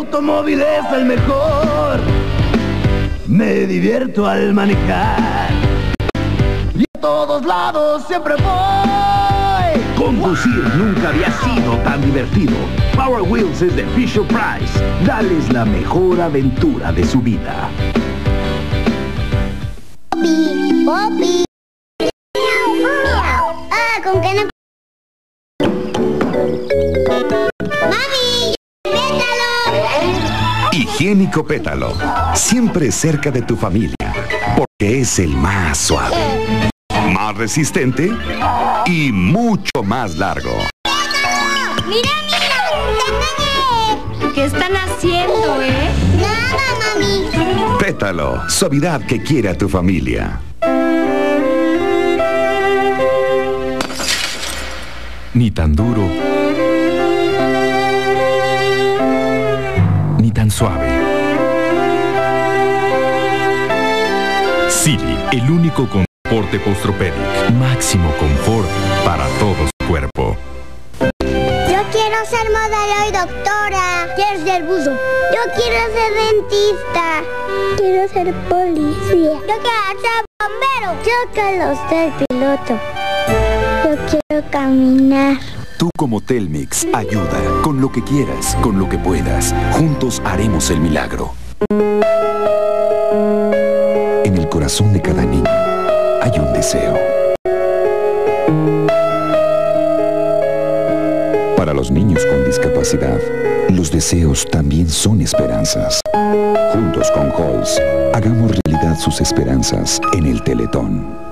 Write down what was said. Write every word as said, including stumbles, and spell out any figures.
automóvil es el mejor. Me divierto al manejar y a todos lados siempre voy. Conducir nunca había sido tan divertido. Power Wheels es de Fisher-Price. Dales la mejor aventura de su vida. Poppy, Poppy. Ah, con que no... ¡Mami! ¡Pétalo! Higiénico Pétalo. Siempre cerca de tu familia. Porque es el más suave, más resistente y mucho más largo. ¡Mira, mira! ¡Te engañé! ¿Qué están haciendo, eh? Nada, mami. Pétalo. Suavidad que quiere a tu familia. Ni tan duro, ni tan suave. Silly, el único con soporte Postropedic. Máximo confort para todo su cuerpo. Yo quiero ser modelo y doctora. Quiero ser buzo. Yo quiero ser dentista. Quiero ser policía. Yo quiero ser bombero. Yo quiero ser piloto. Yo quiero caminar. Tú como Telmex, ayuda con lo que quieras, con lo que puedas. Juntos haremos el milagro. En el corazón de cada niño hay un deseo. Para los niños con discapacidad, los deseos también son esperanzas. Juntos con Halls, hagamos realidad sus esperanzas en el Teletón.